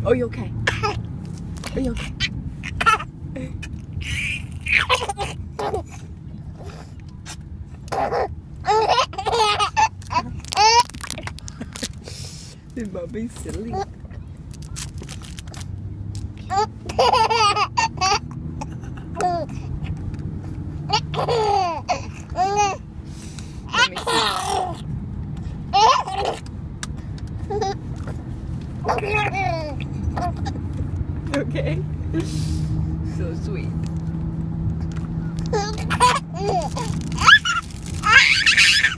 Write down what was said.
Are you okay? Are you okay? Bobby's silly. Okay. So sweet.